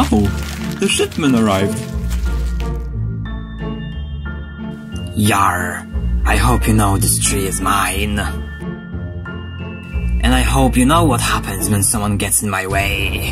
Oh, the shipment arrived. Yar, I hope you know this tree is mine. And I hope you know what happens when someone gets in my way.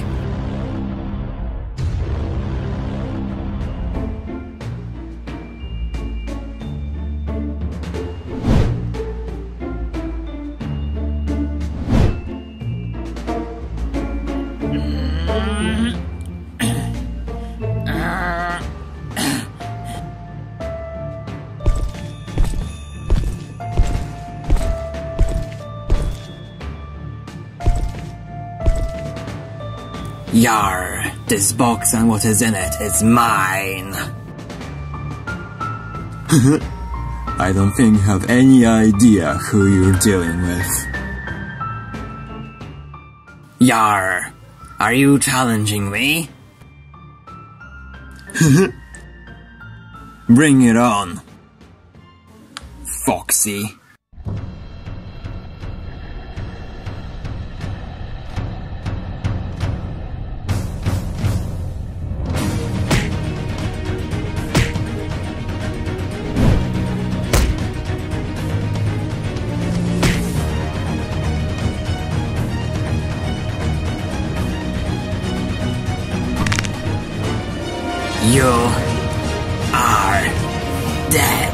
Yar, this box and what is in it is mine. I don't think you have any idea who you're dealing with. Yar, are you challenging me? Bring it on, Foxy. You are dead.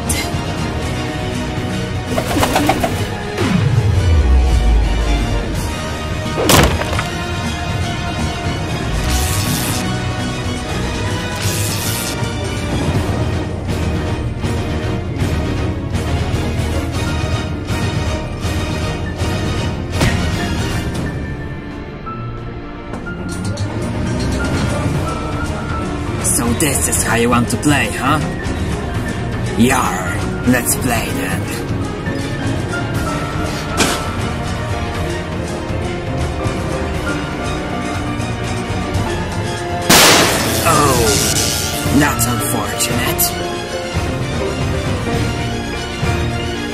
So this is how you want to play, huh? Yar, let's play then. Oh, that's unfortunate.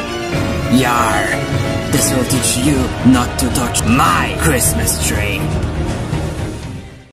Yar, this will teach you not to touch my Christmas tree.